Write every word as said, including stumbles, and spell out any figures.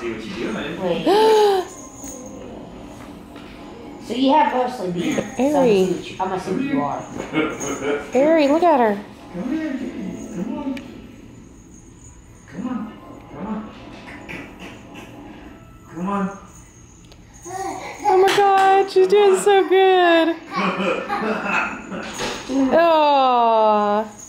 see what you're doing. Wait. So you have mostly been. Ari. I'm gonna see what you are. Ari, look at her. Come here, come on. Come on, come on. Come on. Oh my God, she's doing so good. Oh.